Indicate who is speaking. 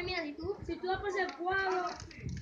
Speaker 1: mira, si tú...
Speaker 2: Si tú vas por ese cuadro,